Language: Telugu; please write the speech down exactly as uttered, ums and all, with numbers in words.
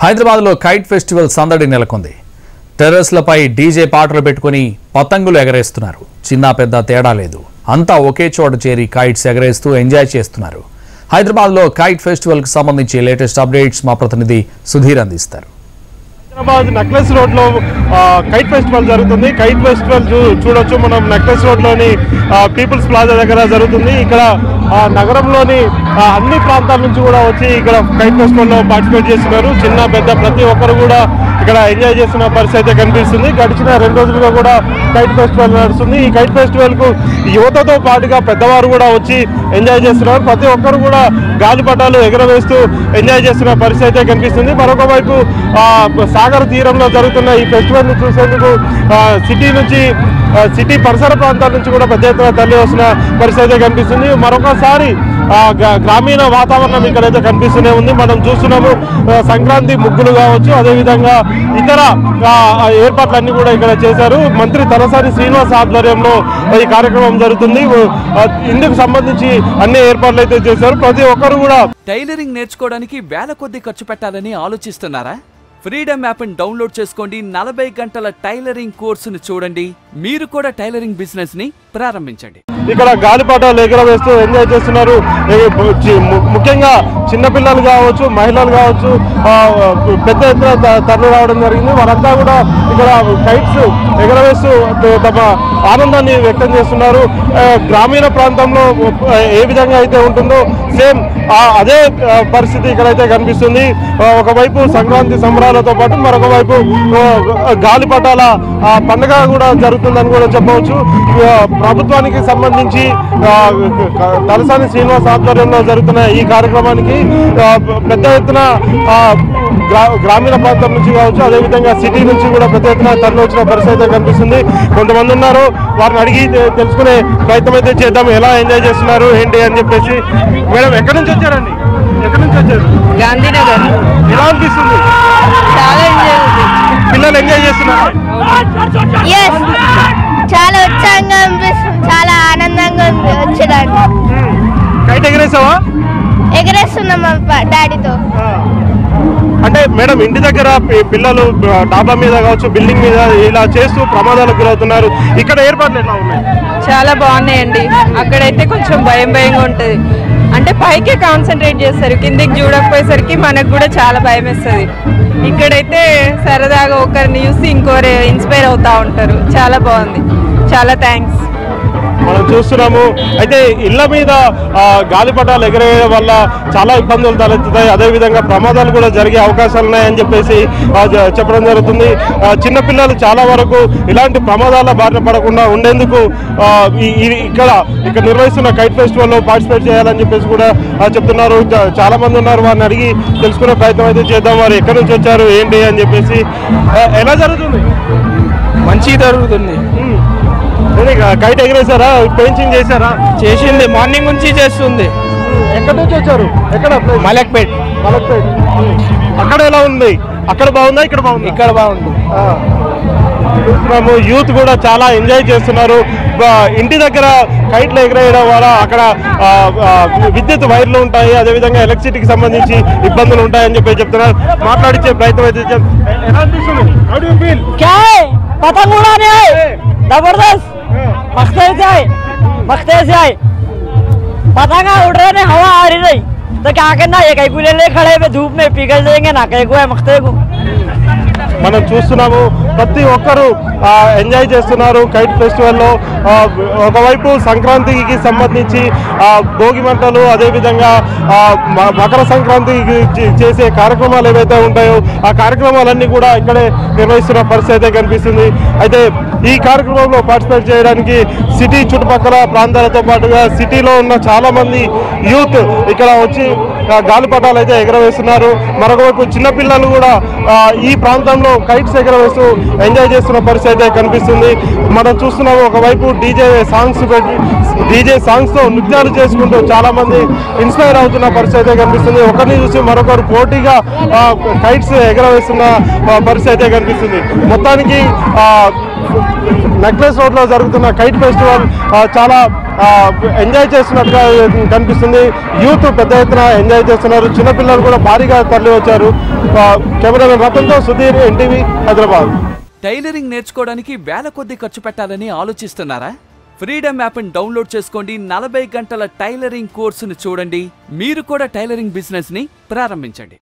హైదరాబాద్లో కైట్ ఫెస్టివల్ సందడి నెలకొంది. టెర్రస్లపై డీజే పాటలు పెట్టుకుని పతంగులు ఎగరేస్తున్నారు. చిన్న పెద్ద తేడా లేదు, అంతా ఒకే చోట చేరి కైట్స్ ఎగరేస్తూ ఎంజాయ్ చేస్తున్నారు. హైదరాబాద్లో కైట్ ఫెస్టివల్కి సంబంధించి లేటెస్ట్ అప్డేట్స్ మా ప్రతినిధి సుధీర్ అందిస్తారు. హైదరాబాద్ నెక్లెస్ రోడ్ లో కైట్ ఫెస్టివల్ జరుగుతుంది. కైట్ ఫెస్టివల్ చూడొచ్చు మనం. నెక్లెస్ రోడ్ లోని పీపుల్స్ ప్లాజా దగ్గర జరుగుతుంది. ఇక్కడ నగరంలోని అన్ని ప్రాంతాల నుంచి కూడా వచ్చి ఇక్కడ కైట్ ఫెస్టివల్ లో పార్టిసిపేట్ చేస్తున్నారు. చిన్న పెద్ద ప్రతి ఒక్కరు కూడా ఇక్కడ ఎంజాయ్ చేస్తున్న పరిస్థితి అయితే కనిపిస్తుంది. గడిచిన రెండు రోజులుగా కూడా కైట్ ఫెస్టివల్ నడుస్తుంది. ఈ కైట్ ఫెస్టివల్ కు యువతతో పాటుగా పెద్దవారు కూడా వచ్చి ఎంజాయ్ చేస్తున్నారు. ప్రతి ఒక్కరు కూడా గాలిపటాలు ఎగరవేస్తూ ఎంజాయ్ చేస్తున్న పరిస్థితి అయితే కనిపిస్తుంది. మరొక వైపు సాగర్ తీరంలో జరుగుతున్న ఈ ఫెస్టివల్ ని చూసేందుకు సిటీ నుంచి సిటీ పరిసర ప్రాంతాల నుంచి కూడా పెద్ద ఎత్తున తరలి వస్తున్న పరిస్థితి కనిపిస్తుంది. మరొకసారి గ్రామీణ వాతావరణం ఇక్కడైతే కనిపిస్తూనే ఉంది. మనం చూస్తున్నాము సంక్రాంతి ముగ్గులు కావచ్చు, అదేవిధంగా ఇతర ఏర్పాట్లన్నీ కూడా ఇక్కడ చేశారు. మంత్రి తలసాని శ్రీనివాస్ ఆధ్వర్యంలో ఈ కార్యక్రమం జరుగుతుంది. ఇందుకు సంబంధించి అన్ని ఏర్పాట్లు అయితే చేశారు. ప్రతి ఒక్కరు కూడా టైలరింగ్ నేర్చుకోవడానికి వేల కొద్ది ఖర్చు పెట్టాలని ఆలోచిస్తున్నారా? ఫ్రీడమ్ యాప్ని డౌన్లోడ్ చేసుకోండి. నలభై గంటల టైలరింగ్ కోర్సును చూడండి. మీరు కూడా టైలరింగ్ బిజినెస్ ని ప్రారంభించండి. ఇక్కడ గాలిపటాలు ఎగరవేస్తూ ఎంజాయ్ చేస్తున్నారు. ముఖ్యంగా చిన్నపిల్లలు కావచ్చు, మహిళలు కావచ్చు, పెద్ద ఎత్తున తరలి రావడం జరిగింది. వారంతా కూడా ఇక్కడ కైట్స్ ఎగరవేస్తూ తమ ఆనందాన్ని వ్యక్తం చేస్తున్నారు. గ్రామీణ ప్రాంతంలో ఏ విధంగా అయితే ఉంటుందో సేమ్ అదే పరిస్థితి ఇక్కడైతే కనిపిస్తుంది. ఒకవైపు సంక్రాంతి సంబరాలతో పాటు మరొక వైపు గాలిపటాల పండుగ కూడా జరుగుతుందని కూడా చెప్పవచ్చు. ప్రభుత్వానికి సంబంధించి తలసాని శ్రీనివాస్ ఆధ్వర్యంలో జరుగుతున్న ఈ కార్యక్రమానికి పెద్ద ఎత్తున గ్రామీణ ప్రాంతం నుంచి కావచ్చు, అదేవిధంగా సిటీ నుంచి కూడా పెద్ద ఎత్తున తరలి వచ్చిన పరిస్థితి కనిపిస్తుంది. కొంతమంది ఉన్నారు, వారిని అడిగి తెలుసుకునే ప్రయత్నం అయితే చేద్దాం. ఎలా ఎంజాయ్ చేస్తున్నారు ఏంటి అని చెప్పేసి. మేడం, ఎక్కడి నుంచి వచ్చారండి? ఎక్కడి నుంచి వచ్చారు? గాంధీనగర్. ఎలా అనిపిస్తుంది? చాలా ఎంజాయ్ ఉంది. పిల్లలు ఎంజాయ్ చేస్తున్నారు? చాలా ఉత్సాహంగా అనిపిస్తుంది, చాలా ఆనందంగా ఉంది వచ్చడానికి. కైట్ ఎగరేసావా? ఎగరేస్తున్నాం డాడీతో. అంటే మేడం, ఇంటి దగ్గర పిల్లలు డాబా మీద కావచ్చు, బిల్డింగ్ మీద ఇలా చేస్తూ ప్రమాదాలకు గురవుతున్నారు. ఇక్కడ ఏర్పాట్లు ఎట్లా ఉన్నాయి? చాలా బాగున్నాయండి. అక్కడైతే కొంచెం భయం భయంగా ఉంటుంది. అంటే పైకే కాన్సన్ట్రేట్ చేస్తారు, కిందికి చూడకపోయేసరికి మనకు కూడా చాలా భయం వేస్తుంది. ఇక్కడైతే సరదాగా ఒకరిని చూసి ఇంకోరు ఇన్స్పైర్ అవుతూ ఉంటారు. చాలా బాగుంది. చాలా థ్యాంక్స్. మనం చూస్తున్నాము. అయితే ఇళ్ల మీద గాలిపటాలు ఎగరేయడం వల్ల చాలా ఇబ్బందులు తలెత్తుతాయి, అదేవిధంగా ప్రమాదాలు కూడా జరిగే అవకాశాలు ఉన్నాయని చెప్పేసి చెప్పడం జరుగుతుంది. చిన్నపిల్లలు చాలా వరకు ఇలాంటి ప్రమాదాల బారిన పడకుండా ఉండేందుకు ఇక్కడ ఇక్కడ నిర్వహిస్తున్న కైట్ ఫెస్టివల్లో పార్టిసిపేట్ చేయాలని చెప్పేసి కూడా చెప్తున్నారు. చాలా మంది ఉన్నారు, వారిని అడిగి తెలుసుకునే ప్రయత్నం అయితే చేద్దాం. వారు ఎక్కడి నుంచి వచ్చారు ఏంటి అని చెప్పేసి. ఎలా జరుగుతుంది? మంచి జరుగుతుంది. కైట్ ఎగరేసారా? పెయింటింగ్ చేశారా? చేసింది, మార్నింగ్ నుంచి చేస్తుంది. ఎక్కడి నుంచి వచ్చారు? ఎక్కడ? మలక్పేట్. మలక్పేట్. అక్కడ ఎలా ఉంది? అక్కడ బాగుందా? ఇక్కడ బాగుంది? ఇక్కడ బాగుంది. చూస్తున్నాము, యూత్ కూడా చాలా ఎంజాయ్ చేస్తున్నారు. ఇంటి దగ్గర కైట్లు ఎగరేయడం వల్ల అక్కడ విద్యుత్ వైర్లు ఉంటాయి, అదేవిధంగా ఎలక్ట్రిసిటీకి సంబంధించి ఇబ్బందులు ఉంటాయని చెప్పి చెప్తున్నారు. మాట్లాడించే ప్రయత్నం అయితే ఎలా అనిపిస్తుంది? जबरदस्त मखते जाए मखते जाए पतंगा उड़ रहे ने, हवा आ रही नहीं तो क्या करना? ये कहीं को ले खड़े में धूप में पिघल जाएंगे ना, कहीं को है मखते को. మనం చూస్తున్నాము, ప్రతి ఒక్కరూ ఎంజాయ్ చేస్తున్నారు కైట్ ఫెస్టివల్లో. ఒకవైపు సంక్రాంతికి సంబంధించి భోగి మంటలు, అదేవిధంగా మకర సంక్రాంతికి చేసే కార్యక్రమాలు ఏవైతే ఉంటాయో ఆ కార్యక్రమాలన్నీ కూడా ఇక్కడే నిర్వహిస్తున్న పరిస్థితి అయితే కనిపిస్తుంది. అయితే ఈ కార్యక్రమంలో పార్టిసిపేట్ చేయడానికి సిటీ చుట్టుపక్కల ప్రాంతాలతో పాటుగా సిటీలో ఉన్న చాలామంది యూత్ ఇక్కడ వచ్చి గాలిపటాలు అయితే ఎగరవేస్తున్నారు. మరొకవైపు చిన్నపిల్లలు కూడా ఈ ప్రాంతంలో కైట్స్ ఎగరవేస్తూ ఎంజాయ్ చేస్తున్న పరిస్థితి అయితే కనిపిస్తుంది. మనం చూస్తున్నాము, ఒకవైపు డీజే సాంగ్స్ పెట్టి డీజే సాంగ్స్తో నృత్యాలు చేసుకుంటూ చాలామంది ఇన్స్పైర్ అవుతున్న పరిస్థితి అయితే కనిపిస్తుంది. ఒకరిని చూసి మరొకరు పోటీగా కైట్స్ ఎగరవేస్తున్న పరిస్థితి అయితే కనిపిస్తుంది. మొత్తానికి నెక్లెస్ రోడ్లో జరుగుతున్న కైట్ ఫెస్టివల్ చాలా ఎంజాయ్ చేస్తున్నట్టుగా కనిపిస్తుంది. యూత్ పెద్ద ఎత్తున ఎంజాయ్ చేస్తున్నారు. చిన్నపిల్లలు కూడా భారీగా తరలి వచ్చారు. కెమెరామెన్ రతన్తో సుధీర్, ఎన్టీవీ, హైదరాబాద్. టైలరింగ్ నేర్చుకోవడానికి వేల కొద్ది ఖర్చు పెట్టాలని ఆలోచిస్తున్నారా? ఫ్రీడమ్ యాప్ని డౌన్లోడ్ చేసుకోండి. నలభై గంటల టైలరింగ్ కోర్సును చూడండి. మీరు కూడా టైలరింగ్ బిజినెస్ ని ప్రారంభించండి.